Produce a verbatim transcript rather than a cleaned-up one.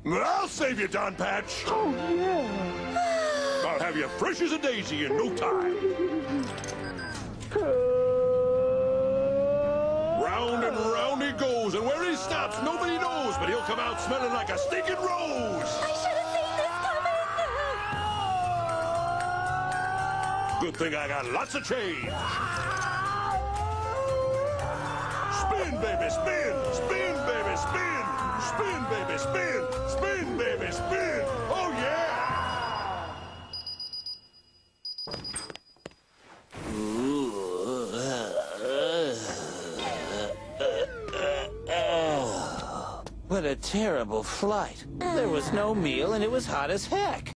I'll save you, Don Patch. Oh, yeah. I'll have you fresh as a daisy in no time. Round and round he goes, and where he stops, nobody knows, but he'll come out smelling like a stinking rose. I should have seen this coming. Good thing I got lots of change. Spin, baby, spin. Spin, baby, spin. Spin, baby, spin. Spin, baby, spin. Oh, yeah. What a terrible flight. There was no meal and it was hot as heck.